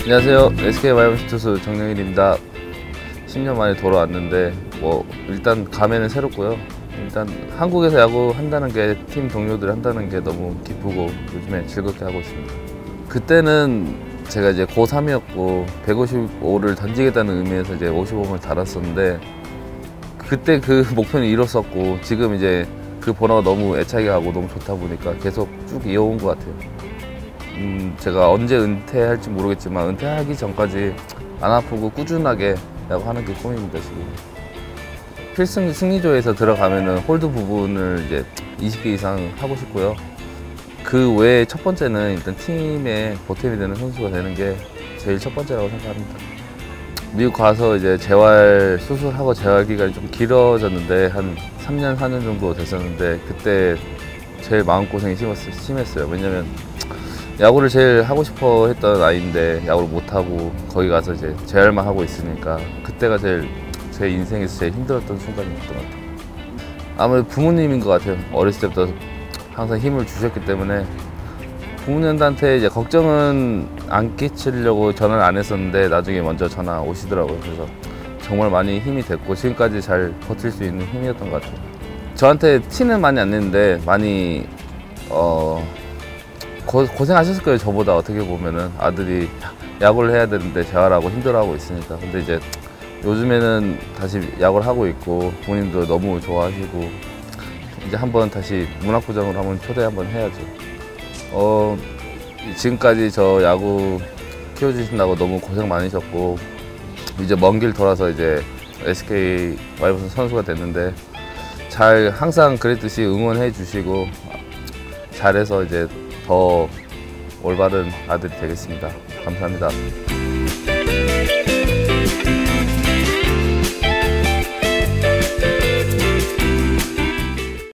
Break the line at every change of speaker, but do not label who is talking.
안녕하세요. SK 와이번스 투수 정영일입니다. 10년 만에 돌아왔는데 일단 감회는 새롭고요. 일단 한국에서 야구 한다는 게, 팀 동료들이 한다는 게 너무 기쁘고 요즘에 즐겁게 하고 있습니다. 그때는 제가 이제 고3이었고 155를 던지겠다는 의미에서 이제 55을 달았었는데, 그때 그 목표는 이뤘었고 지금 이제 그 번호가 너무 애착이 가고 너무 좋다 보니까 계속 쭉 이어온 것 같아요. 제가 언제 은퇴할지 모르겠지만 은퇴하기 전까지 안 아프고 꾸준하게 야구하는 게 꿈입니다. 지금 필승 승리조에서 들어가면은 홀드 부분을 이제 20개 이상 하고 싶고요. 그 외에 첫 번째는 일단 팀에 보탬이 되는 선수가 되는 게 제일 첫 번째라고 생각합니다. 미국 가서 이제 재활 수술하고 재활 기간이 좀 길어졌는데 한 3년 4년 정도 됐었는데, 그때 제일 마음고생이 심했어요. 왜냐면 야구를 제일 하고 싶어 했던 아이인데 야구를 못하고 거기 가서 이제 재활만 하고 있으니까 그때가 제 인생에서 제일 힘들었던 순간이었던 것 같아요. 아무래도 부모님인 것 같아요. 어렸을 때부터 항상 힘을 주셨기 때문에 부모님한테 이제 걱정은 안 끼치려고 전화를 안 했었는데 나중에 먼저 전화 오시더라고요. 그래서 정말 많이 힘이 됐고 지금까지 잘 버틸 수 있는 힘이었던 것 같아요. 저한테 티는 많이 안 내는데 많이 고생하셨을 거예요. 저보다 어떻게 보면은 아들이 야구를 해야 되는데 재활하고 힘들어하고 있으니까. 근데 이제 요즘에는 다시 야구를 하고 있고 본인도 너무 좋아하시고 이제 한번 다시 문학부장으로 한번 초대 한번 해야죠. 지금까지 저 야구 키워주신다고 너무 고생 많으셨고 이제 먼 길 돌아서 이제 SK 와이번스 선수가 됐는데 잘 항상 그랬듯이 응원해 주시고 잘해서 이제 더 올바른 아들이 되겠습니다. 감사합니다.